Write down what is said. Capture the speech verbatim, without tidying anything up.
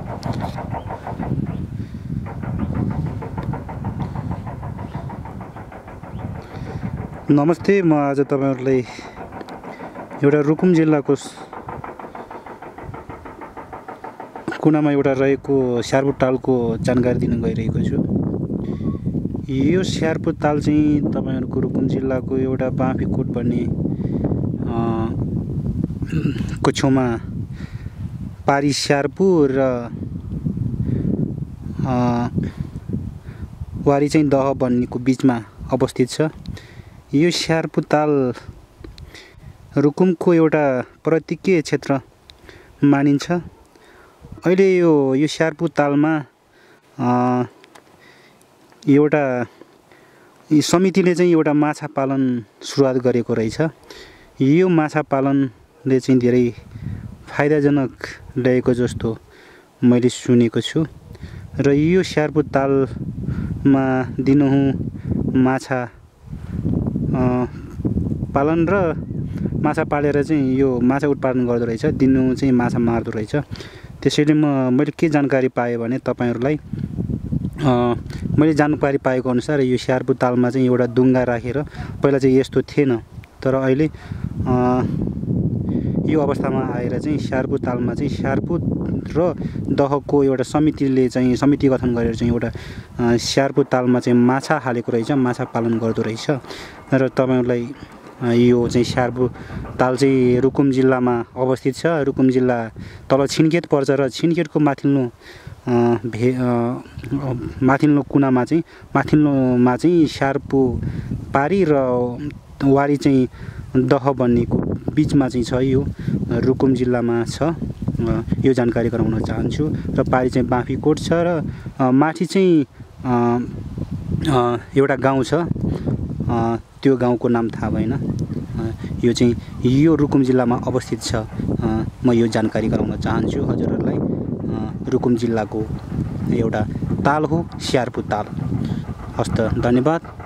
नमस्ते, म आज तपाईहरुलाई एउटा रुकुम जिल्लाको कुनामा एउटा रहेको स्यारपुर तालको जानकारी दिन गइरहेको छु। यो स्यारपुर ताल चाहिँ तपाईहरुको रुकुम जिल्लाको एउटा बाँफीकोट भन्ने अ को छेउमा पारी स्यारपुर र अ वारी चाहिँ दह भन्नेको बीचमा अवस्थित छ। यो स्यारपुर ताल रुकुमको एउटा प्रतीकीय क्षेत्र मानिन्छ। अहिले यो यो स्यारपुर तालमा अ एउटा समितिले चाहिँ एउटा माछा पालन सुरुवात गरेको रहेछ। यो माछा पालनले चाहिँ धेरै फाइदाजनक ल्याएको जस्तो मैले सुनेको छु र यो स्यारपुर तालमा दिनहुँ माछा पालन र माछा पालेर चाहिँ यो माछा उत्पादन गर्दो रहेछ, दिनहुँ चाहिँ माछा मार्दो रहेछ। त्यसैले म मैले के जानकारी पाएँ भने तपाईहरुलाई मैले जानकारी पाएको अनुसार यो स्यारपुर तालमा चाहिँ एउटा डुङ्गा राखेर पहिला चाहिँ यस्तो थिएन, तर अहिले यो अवस्थामा आएर चाहिँ स्यारपुर तालमा चाहिँ स्यारपुर र दहको एउटा समितिले चाहिँ समिति गठन गरेर चाहिँ एउटा स्यारपुर तालमा चाहिँ माछा हालेको रहेछ, माछा पालन गर्दो रहेछ। र तपाईहरुलाई यो चाहिँ स्यारपुर ताल चाहिँ रुकुम जिल्लामा अवस्थित छ। रुकुम जिल्ला तल छिनखेत पर्छ र छिनखेतको माथिल्लो भे माथिल्लो कुनामा चाहिँ माथिल्लोमा चाहिँ स्यारपुर पारी र वारी चाहिँ दह भन्नेको बीचमा चाहिँ छ। यो रुकुम जिल्लामा छ, यो जानकारी गराउन चाहन्छु। र पारी चाहिँ बाँफीकोट छ र माथि चाहिँ एउटा गाउँ छ, त्यो गाउँको नाम थाहा भएन। यो चाहिँ यो रुकुम जिल्लामा अवस्थित छ। म यो जानकारी गराउन चाहन्छु हजुरहरुलाई। रुकुम जिल्लाको एउटा ताल हो स्यारपुर ताल। हस्त, धन्यवाद।